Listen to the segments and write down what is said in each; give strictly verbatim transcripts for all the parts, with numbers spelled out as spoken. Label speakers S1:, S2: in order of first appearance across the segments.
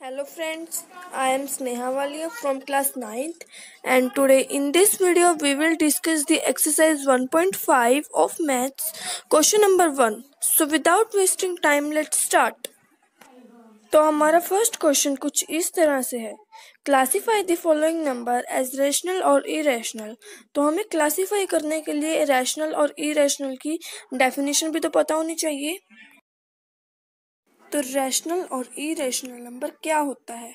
S1: Hello friends, I am Sneha Walia from class ninth and today in this video we will discuss the exercise one point five of maths question number one. So without wasting time let's start. तो हमारा first question कुछ इस तरह से है, classify the following number as rational और irrational. तो हमें क्लासीफाई करने के लिए रैशनल और इरेशनल की डेफिनेशन भी तो पता होनी चाहिए। तो रैशनल और इरेशनल नंबर क्या होता है?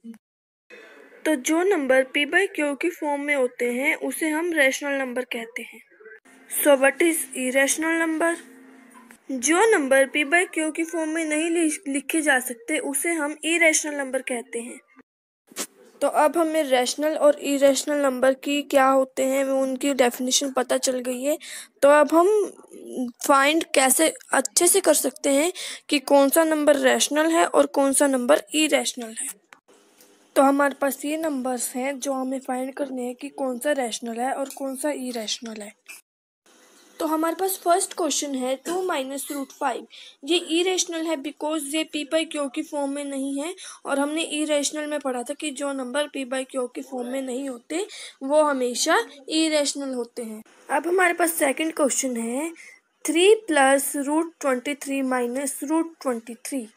S1: तो जो नंबर पी बाई क्यू की फॉर्म में होते हैं उसे हम रैशनल नंबर कहते हैं। So what is irrational number? जो नंबर पी बाई क्यू की फॉर्म में नहीं लिखे जा सकते उसे हम इरेशनल नंबर कहते हैं। तो अब हमें रैशनल और इरेशनल नंबर की क्या होते हैं वो उनकी डेफिनेशन पता चल गई है। तो अब हम फाइंड कैसे अच्छे से कर सकते हैं कि कौन सा नंबर रैशनल है और कौन सा नंबर इरेशनल है। तो हमारे पास ये नंबर्स हैं जो हमें फाइंड करने हैं कि कौन सा रैशनल है और कौन सा इरेशनल है। तो हमारे पास फर्स्ट क्वेश्चन है टू माइनस रूट फाइव। ये इरेशनल है बिकॉज ये पी बाई क्यू की फॉर्म में नहीं है और हमने इरेशनल में पढ़ा था कि जो नंबर पी बाई क्यू की फॉर्म में नहीं होते वो हमेशा इरेशनल होते हैं। अब हमारे पास सेकंड क्वेश्चन है three plus root twenty three minus root twenty three.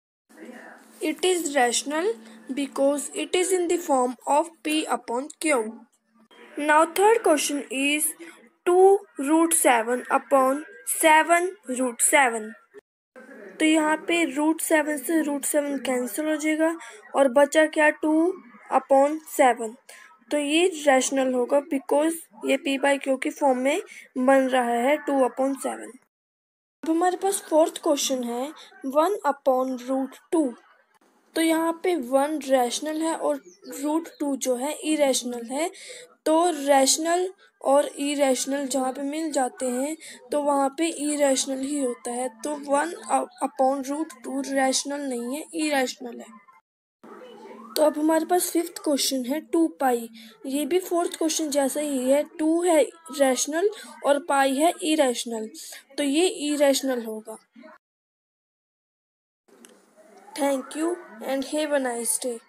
S1: It is rational because it is in the form of P upon Q. Now third question is two root seven upon seven root seven. तो यहाँ पे root seven से root seven cancel हो जाएगा और बचा क्या to upon seven. तो ये रैशनल होगा बिकॉज ये पी बाई क्यू की फॉर्म में बन रहा है टू अपॉन सेवन। अब हमारे पास फोर्थ क्वेश्चन है वन अपॉन रूट टू। तो यहाँ पे वन रैशनल है और रूट टू जो है इरेशनल है। तो रैशनल और इरेशनल जहाँ पे मिल जाते हैं तो वहाँ पे इरेशनल ही होता है। तो one upon root two rational नहीं है, इरेशनल है। तो अब हमारे पास फिफ्थ क्वेश्चन है टू पाई। ये भी फोर्थ क्वेश्चन जैसा ही है, टू है रैशनल और पाई है इरेशनल, तो ये इरेशनल होगा। Thank you and have a nice day.